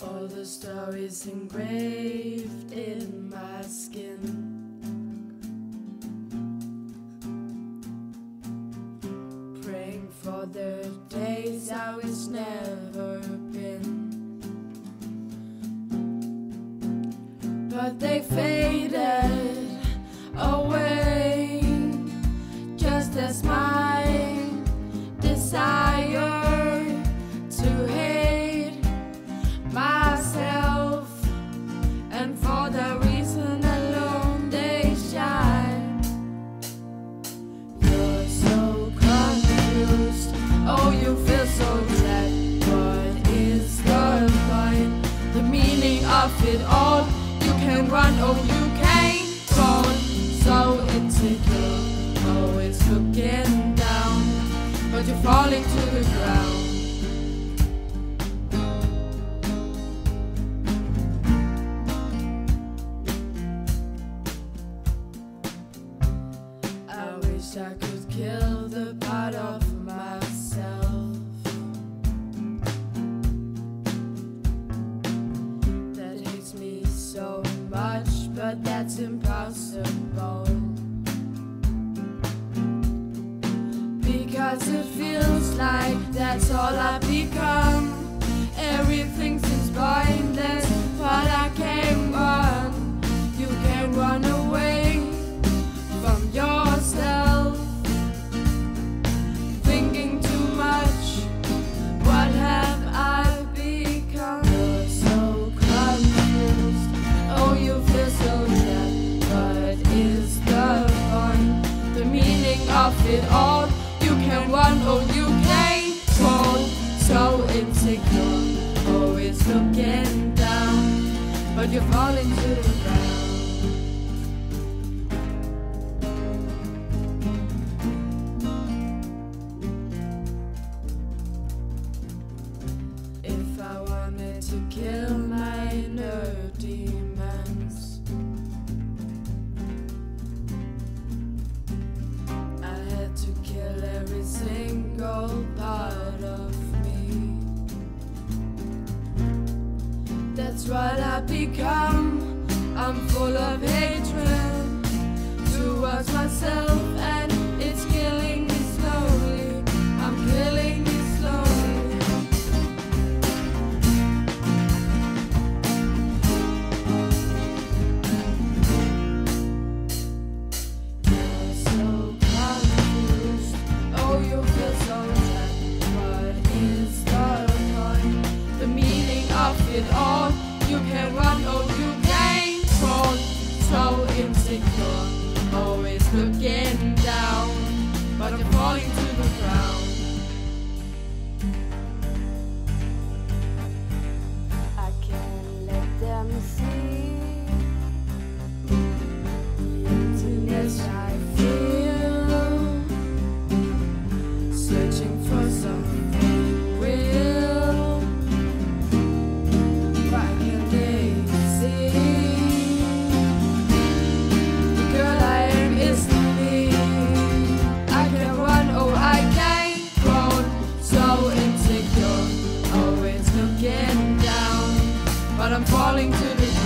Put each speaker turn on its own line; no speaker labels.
All the stories engraved in my skin. Praying for the days I wish never been, but they faded away, just as my desire to hate myself, and for that reason alone they shine. You're so confused, oh you feel so trapped. What is the point, the meaning of it all? You can run, oh you can't fall. So insecure, always looking down, but you're falling to the ground. I wish I could kill the part of myself that hates me so much, but that's impossible, because it feels like that's all I become. Everything seems pointless, but I can't run. You can't run away from yourself, thinking too much. What have I become? You're so confused, oh you feel so trapped. What is the point, the meaning of it all? You can run, oh you can't fall. So insecure, always looking down, but you're falling to the ground. If I wanted to kill my inner demons, I had to kill every single part of me. That's what I become. I'm full of hatred towards myself, and it's killing me slowly. I'm killing me slowly. You're so confused, oh you feel so trapped. What is the point, the meaning of it all? You can run, oh you can't fall. So insecure, always looking down, but you're falling to the ground. I can't let them see the emptiness I feel, searching for something real. Why can't they see the girl I am is me? I can run, oh I can't crawl. So insecure, always looking down, but I'm falling to the ground.